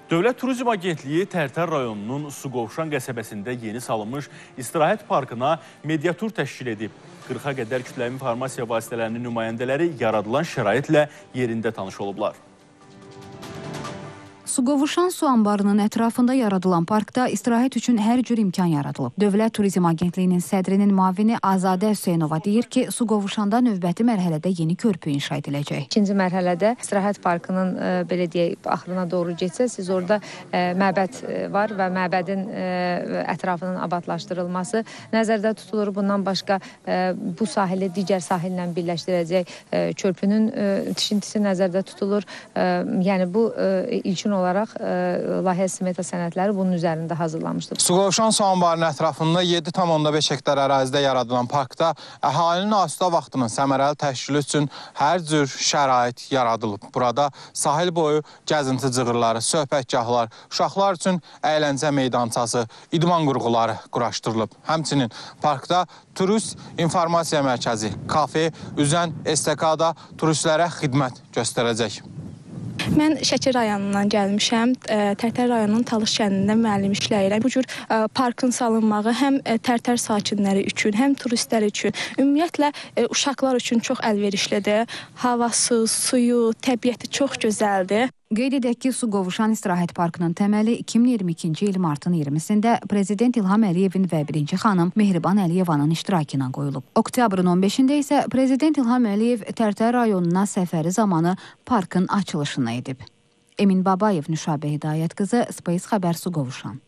Dövlət Turizm Agentliyi Tərtər rayonunun Suqovuşan qəsəbəsində yeni salınmış istirahət parkına mediatur təşkil edib. 40-a qədər kütləvi informasiya vasitələrinin nümayəndələri yaradılan şəraitlə yerində tanış olublar. Suqovuşan su anbarının ətrafında yaradılan parkda istirahət üçün hər cür imkan yaradılıb. Dövlət Turizm Agentliyinin sədrinin müavini Azadə Hüseynova deyir ki, Suqovuşanda növbəti mərhələdə yeni körpü inşa ediləcək. İkinci mərhələdə istirahət parkının belə deyək, axırına doğru geçsə, siz orada məbəd var və məbədin ətrafının abadlaşdırılması nəzərdə tutulur. Bundan başqa bu sahili digər sahillə birləşdirəcək körpünün tikintisi nəzərdə tutulur. Yəni bu ilkin olaraq layihə smeta sənədləri bunun üzərində hazırlanmışdır. Suqovuşan su anbarının ətrafında 7,5 hektar ərazidə yaradılan parkda əhalinin asudə vaxtının səmərəli təşkili üçün hər cür şərait yaradılıb. Burada sahil boyu gəzinti cığırları, söhbətgahlar, uşaqlar üçün əyləncə meydançası, idman qurğuları quraşdırılıb. Həmçinin parkda turist informasiya mərkəzi, kafe, üzən estakada turistlərə xidmət göstərəcək. Mən Şəki rayonundan gəlmişəm. Tərtər rayonunun Talış kəndində müəllim işləyirəm. Bu cür parkın salınmağı həm Tərtər sakinləri üçün, həm turistlər üçün, ümumiyyətlə uşaqlar üçün çox əlverişlidir. Havası, suyu, təbiəti çox gözəldir. Qeyd edək ki, Suqovuşan istirahət parkının təməli 2022-ci il martın 20-sində Prezident İlham Əliyevin və birinci xanım Mehriban Əliyevanın iştirakı ilə qoyulub. Oktyabrın 15-də isə Prezident İlham Əliyev Tərtər rayonuna səfəri zamanı parkın açılışını edib. Emin Babayev, Nüşabə Hidayət qızı, Space Xəbər, Suqovuşan.